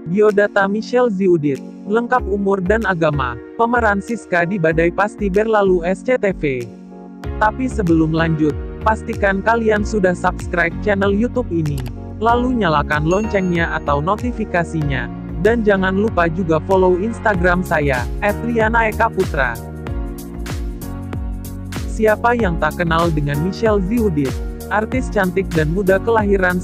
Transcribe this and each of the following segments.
Biodata Michelle Ziudit. Lengkap umur dan agama. Pemeran Siska di Badai Pasti Berlalu SCTV. Tapi sebelum lanjut, pastikan kalian sudah subscribe channel YouTube ini. Lalu nyalakan loncengnya atau notifikasinya. Dan jangan lupa juga follow Instagram saya, @rianaekaputra. Siapa yang tak kenal dengan Michelle Ziudit? Artis cantik dan muda kelahiran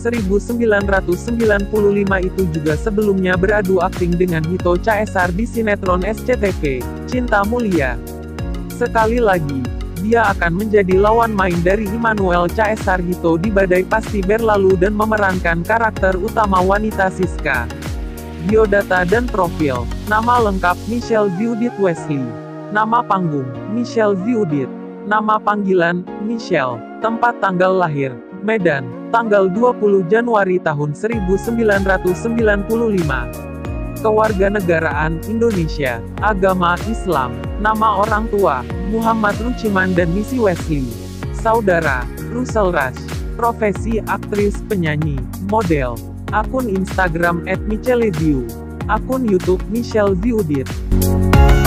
1995 itu juga sebelumnya beradu akting dengan Hito Caesar di sinetron SCTV, Cinta Mulia. Sekali lagi, dia akan menjadi lawan main dari Immanuel Caesar Hito di Badai Pasti Berlalu dan memerankan karakter utama wanita Siska. Biodata dan profil. Nama lengkap Michelle Ziudit Wesley. Nama panggung, Michelle Ziudit. Nama panggilan, Michelle. Tempat tanggal lahir, Medan, tanggal 20 Januari tahun 1995. Kewarganegaraan, Indonesia. Agama, Islam. Nama orang tua, Muhammad Ruciman dan Missy Wesley. Saudara, Russell Rush. Profesi, aktris, penyanyi, model. Akun Instagram @michelle_ziu. Akun YouTube, Michelle Ziudit.